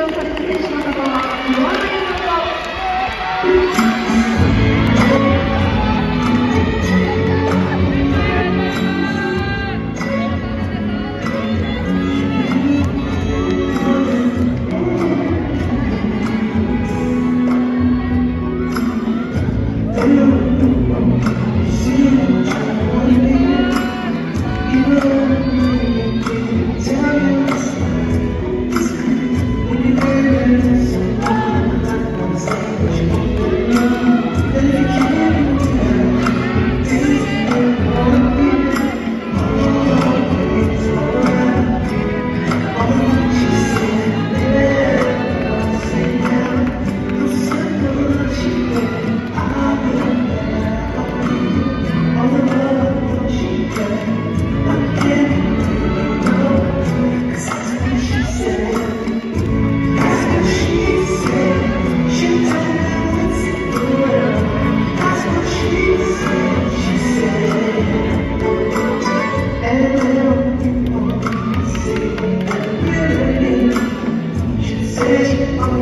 場される選手の方はご案内ください。Say